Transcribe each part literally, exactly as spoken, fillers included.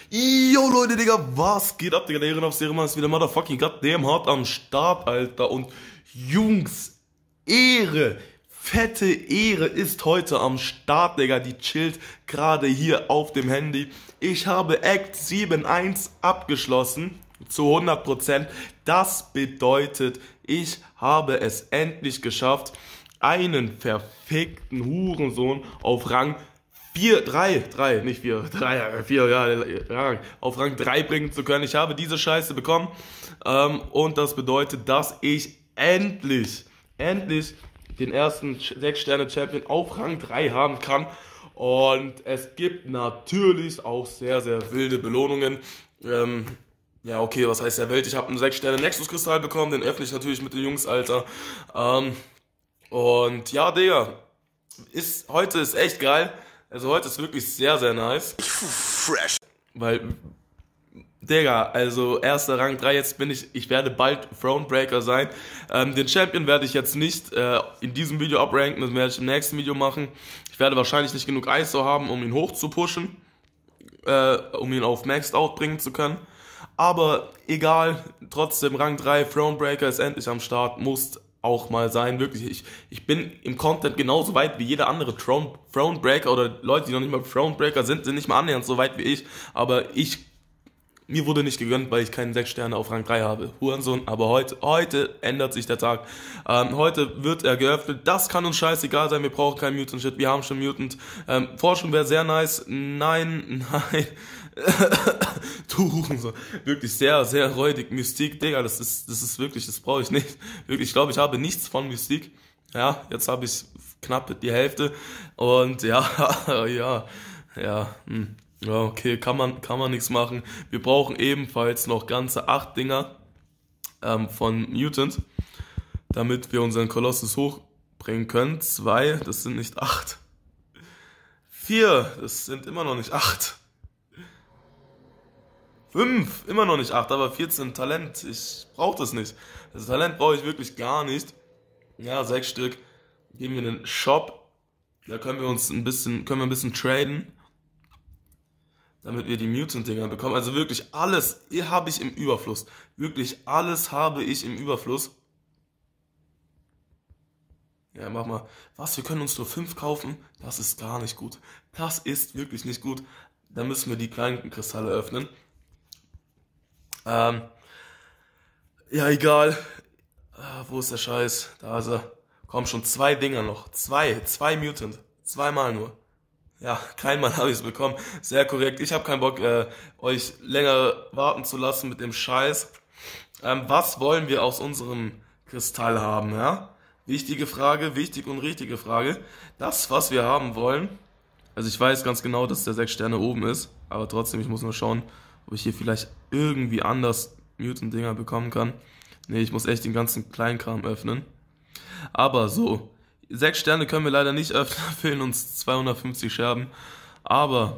Yo Leute, Digga, was geht ab, Digga? Der Ehrenhaft Serienmann ist wieder motherfucking goddamn hart am Start, Alter. Und Jungs, Ehre, fette Ehre ist heute am Start, Digga. Die chillt gerade hier auf dem Handy. Ich habe Act sieben eins abgeschlossen, zu hundert Prozent. Das bedeutet, ich habe es endlich geschafft, einen verfickten Hurensohn auf Rang vier, drei, drei, nicht vier, drei, vier, ja, ja, auf Rang drei bringen zu können. Ich habe diese Scheiße bekommen ähm, und das bedeutet, dass ich endlich, endlich den ersten sechs Sterne Champion auf Rang drei haben kann. Und es gibt natürlich auch sehr, sehr wilde Belohnungen. Ähm, ja, okay, was heißt der Welt? Ich habe einen sechs Sterne Nexus Kristall bekommen, den öffne ich natürlich mit den Jungs, Alter. Ähm, und ja, Digga, ist, heute ist echt geil. Also heute ist wirklich sehr, sehr nice. Fresh. Weil, Digga, also erster Rang drei, jetzt bin ich, ich werde bald Thronebreaker sein. Ähm, den Champion werde ich jetzt nicht äh, in diesem Video abranken, das werde ich im nächsten Video machen. Ich werde wahrscheinlich nicht genug I S O haben, um ihn hoch zu pushen, äh, um ihn auf Maxed Out bringen zu können. Aber egal, trotzdem Rang drei, Thronebreaker ist endlich am Start, muss auch mal sein, wirklich. Ich, ich bin im Content genauso weit wie jeder andere Throne, Thronebreaker oder Leute, die noch nicht mal Thronebreaker sind, sind nicht mal annähernd so weit wie ich. Aber ich, mir wurde nicht gegönnt, weil ich keinen sechs Sterne auf Rang drei habe. Hurensohn, aber heute, heute ändert sich der Tag. Ähm, heute wird er geöffnet. Das kann uns scheißegal sein, wir brauchen keinen Mutant-Shit, wir haben schon Mutant. Ähm, Forschung wäre sehr nice. Nein, nein. Du Hurensohn. Wirklich sehr, sehr räudig. Mystik, Digga, das ist, das ist wirklich, das brauche ich nicht. Wirklich, ich glaube, ich habe nichts von Mystik. Ja, jetzt habe ich knapp die Hälfte. Und ja, ja, ja, hm. Ja, okay, kann man, kann man nichts machen. Wir brauchen ebenfalls noch ganze acht Dinger ähm, von Mutant, damit wir unseren Kolossus hochbringen können. Zwei, das sind nicht acht. Vier, das sind immer noch nicht acht. Fünf, immer noch nicht acht, aber vierzehn Talent. Ich brauche das nicht. Das Talent brauche ich wirklich gar nicht. Ja, sechs Stück. Geben wir in den Shop. Da können wir uns ein bisschen, können wir ein bisschen traden, damit wir die Mutant-Dinger bekommen. Also wirklich alles habe ich im Überfluss. Wirklich alles habe ich im Überfluss. Ja, mach mal. Was, wir können uns nur fünf kaufen? Das ist gar nicht gut. Das ist wirklich nicht gut. Da müssen wir die kleinen Kristalle öffnen. Ähm, ja, egal. Ah, wo ist der Scheiß? Da ist er. Komm, schon zwei Dinger noch. Zwei. Zwei Mutant. Zweimal nur. Ja, keinmal habe ich es bekommen. Sehr korrekt. Ich habe keinen Bock, äh, euch länger warten zu lassen mit dem Scheiß. Ähm, was wollen wir aus unserem Kristall haben, ja? Wichtige Frage, wichtig und richtige Frage. Das, was wir haben wollen, also ich weiß ganz genau, dass der sechs Sterne oben ist, aber trotzdem, ich muss nur schauen, ob ich hier vielleicht irgendwie anders Mutant-Dinger bekommen kann. Nee, ich muss echt den ganzen Kleinkram öffnen. Aber so, sechs Sterne können wir leider nicht öffnen, fehlen uns zweihundertfünfzig Scherben. Aber,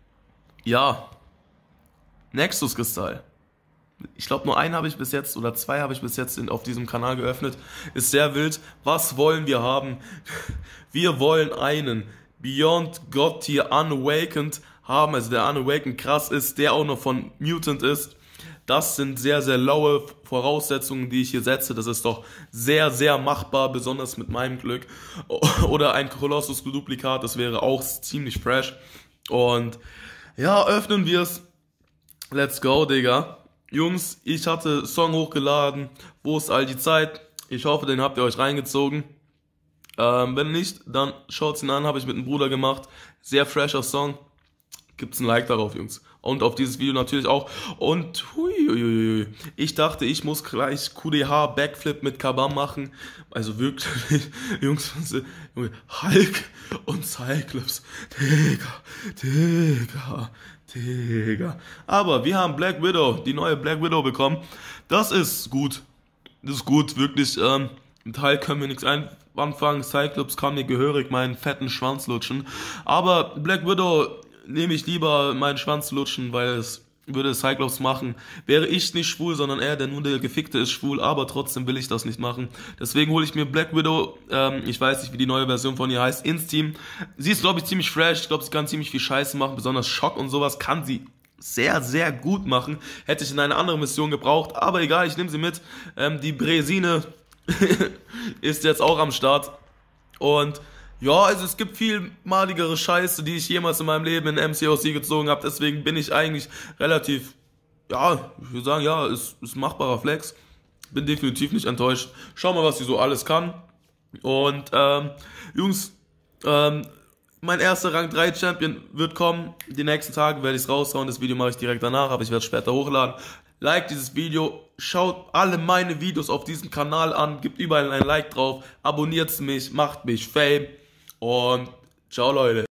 ja, Nexus-Kristall. Ich glaube, nur einen habe ich bis jetzt, oder zwei habe ich bis jetzt in, auf diesem Kanal geöffnet. Ist sehr wild. Was wollen wir haben? Wir wollen einen Beyond God Tier Unawakened haben, also der Unawakened krass ist, der auch noch von Mutant ist. Das sind sehr, sehr laue Voraussetzungen, die ich hier setze. Das ist doch sehr, sehr machbar, besonders mit meinem Glück. Oder ein Colossus-Duplikat, das wäre auch ziemlich fresh. Und ja, öffnen wir es. Let's go, Digga. Jungs, ich hatte Song hochgeladen. Wo ist all die Zeit? Ich hoffe, den habt ihr euch reingezogen. Ähm, wenn nicht, dann schaut's ihn an, habe ich mit einem Bruder gemacht. Sehr fresher Song. Gibt's ein Like darauf, Jungs. Und auf dieses Video natürlich auch. Und huiuiui, ich dachte, ich muss gleich Q D H Backflip mit Kabam machen. Also wirklich, Jungs, Hulk und Cyclops. Digga, Digga, Digga. Aber wir haben Black Widow, die neue Black Widow bekommen. Das ist gut. Das ist gut, wirklich. Ähm, mit Hulk können wir nichts anfangen. Cyclops kann mir gehörig meinen fetten Schwanz lutschen. Aber Black Widow nehme ich lieber meinen Schwanz lutschen, weil es würde Cyclops machen. Wäre ich nicht schwul, sondern er, der nur der Gefickte ist, schwul, aber trotzdem will ich das nicht machen. Deswegen hole ich mir Black Widow, ähm, ich weiß nicht, wie die neue Version von ihr heißt, ins Team. Sie ist, glaube ich, ziemlich fresh, ich glaube, sie kann ziemlich viel Scheiße machen, besonders Schock und sowas kann sie sehr, sehr gut machen. Hätte ich in eine andere Mission gebraucht, aber egal, ich nehme sie mit. Ähm, die Bresine ist jetzt auch am Start. Und ja, also es gibt viel maligere Scheiße, die ich jemals in meinem Leben in M C O C gezogen habe. Deswegen bin ich eigentlich relativ, ja, ich würde sagen, ja, ist, ist ein machbarer Flex. Bin definitiv nicht enttäuscht. Schau mal, was sie so alles kann. Und ähm, Jungs, ähm, mein erster Rang drei Champion wird kommen. Die nächsten Tage werde ich es raushauen. Das Video mache ich direkt danach, aber ich werde es später hochladen. Like dieses Video, schaut alle meine Videos auf diesem Kanal an, gebt überall ein Like drauf, abonniert mich, macht mich Fame und ciao Leute.